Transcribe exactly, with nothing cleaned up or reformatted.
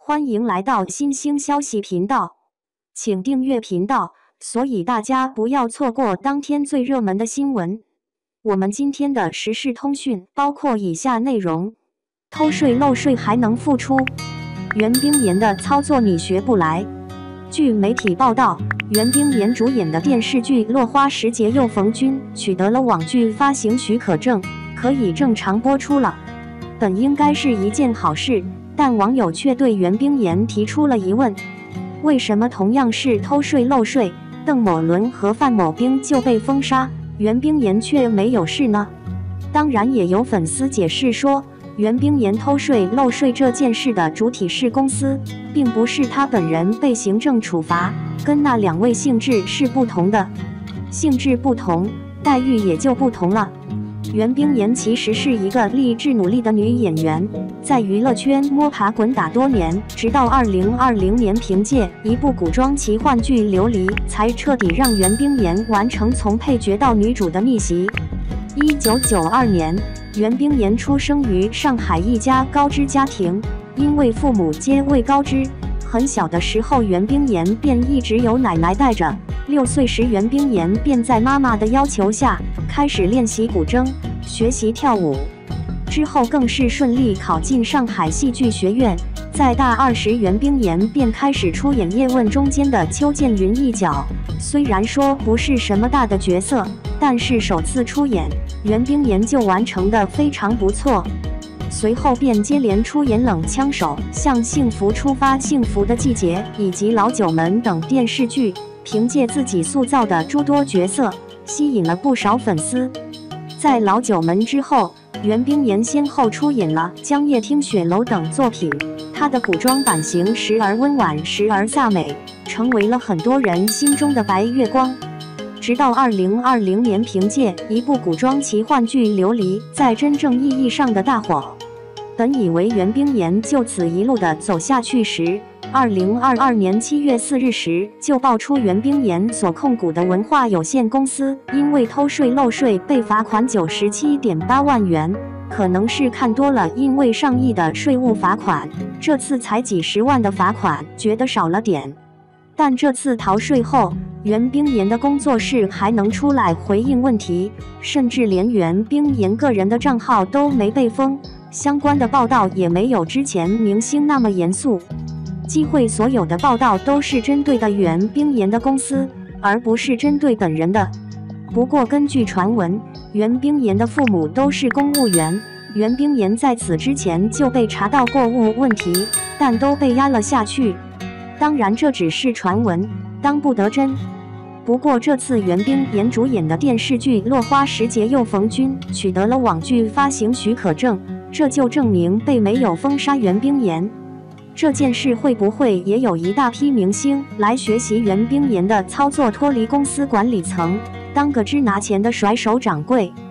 欢迎来到新兴消息频道，请订阅频道，所以大家不要错过当天最热门的新闻。我们今天的时事通讯包括以下内容：偷税漏税还能复出，袁冰妍的操作你学不来。据媒体报道，袁冰妍主演的电视剧《落花时节又逢君》取得了网剧发行许可证，可以正常播出了。本应该是一件好事，但网友却对袁冰妍提出了疑问：为什么同样是偷税漏税，邓某伦和范某兵就被封杀，袁冰妍却没有事呢？当然，也有粉丝解释说，袁冰妍偷税漏税这件事的主体是公司，并不是他本人被行政处罚，跟那两位性质是不同的，性质不同，待遇也就不同了。袁冰妍其实是一个励志努力的女演员，在娱乐圈摸爬滚打多年，直到二零二零年凭借一部古装奇幻剧《琉璃》，才彻底让袁冰妍完成从配角到女主的逆袭。一九九二年，袁冰妍出生于上海一家高知家庭，因为父母皆为高知，很小的时候袁冰妍便一直由奶奶带着。六岁时，袁冰妍便在妈妈的要求下开始练习古筝，学习跳舞。之后更是顺利考进上海戏剧学院。在大二时，袁冰妍便开始出演《叶问》中间的邱建云一角。虽然说不是什么大的角色，但是首次出演，袁冰妍就完成得非常不错。随后便接连出演《冷枪手》、向幸福出发、幸福的季节以及《老九门》等电视剧，凭借自己塑造的诸多角色，吸引了不少粉丝。在《老九门》之后，袁冰妍先后出演了《江夜听雪楼》等作品，她的古装版型时而温婉，时而飒美，成为了很多人心中的白月光。直到二零二零年，凭借一部古装奇幻剧《琉璃》在真正意义上的大火。本以为袁冰妍就此一路的走下去时，二零二二年七月四日时就爆出袁冰妍所控股的文化有限公司因为偷税漏税被罚款九十七点八万元，可能是看多了因为上亿的税务罚款，这次才几十万的罚款觉得少了点。但这次逃税后，袁冰妍的工作室还能出来回应问题，甚至连袁冰妍个人的账号都没被封，相关的报道也没有之前明星那么严肃。机会所有的报道都是针对的袁冰妍的公司，而不是针对本人的。不过根据传闻，袁冰妍的父母都是公务员，袁冰妍在此之前就被查到过误问题，但都被压了下去。当然这只是传闻，当不得真。不过这次袁冰妍主演的电视剧《落花时节又逢君》取得了网剧发行许可证，这就证明被没有封杀袁冰妍。这件事会不会也有一大批明星来学习袁冰妍的操作，脱离公司管理层，当个只拿钱的甩手掌柜？